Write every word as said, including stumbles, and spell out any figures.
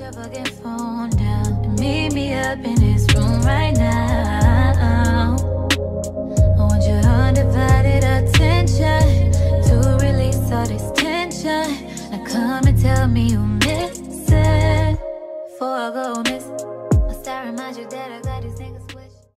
your fucking phone down and meet me up in this room right now. I want your undivided attention to release all this tension. Now come and tell me you